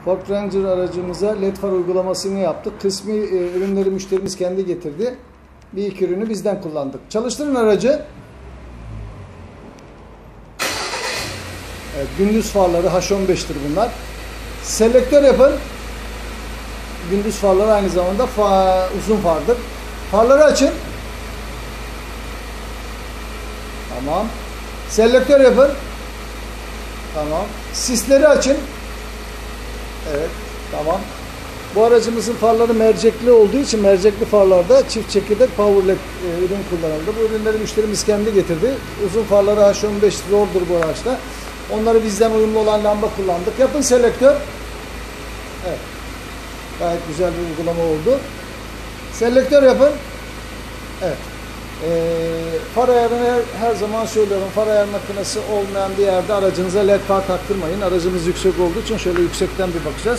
Ford Ranger aracımıza led far uygulamasını yaptık. Kısmi ürünleri müşterimiz kendi getirdi. Bir iki ürünü bizden kullandık. Çalıştırın aracı. Evet, gündüz farları H15'tir bunlar. Selektör yapın. Gündüz farları aynı zamanda uzun fardır. Farları açın. Tamam. Selektör yapın. Tamam. Sisleri açın. Evet. Tamam. Bu aracımızın farları mercekli olduğu için mercekli farlarda çift çekirdek power led ürün kullanıldı. Bu ürünleri müşterimiz kendi getirdi. Uzun farları H15 zordur bu araçta. Onları bizden uyumlu olan lamba kullandık. Yapın selektör. Evet. Gayet güzel bir uygulama oldu. Selektör yapın. Evet. Far ayarını her zaman söylüyorum. Far ayar makinesi olmayan bir yerde aracınıza led far taktırmayın. Aracımız yüksek olduğu için şöyle yüksekten bir bakacağız.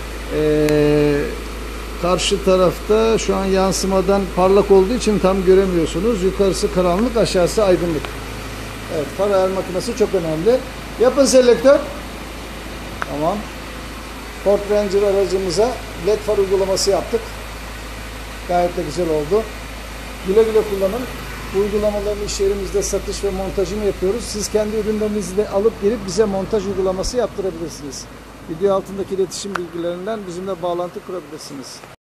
Karşı tarafta şu an yansımadan parlak olduğu için tam göremiyorsunuz. Yukarısı karanlık, aşağısı aydınlık. Evet, far ayar makinesi çok önemli. Yapın selektör. Tamam. Ford Ranger aracımıza led far uygulaması yaptık. Gayet de güzel oldu. Güle güle kullanın. Bu uygulamaların iş yerimizde satış ve montajını yapıyoruz. Siz kendi ürünlerinizi de alıp gelip bize montaj uygulaması yaptırabilirsiniz. Video altındaki iletişim bilgilerinden bizimle bağlantı kurabilirsiniz.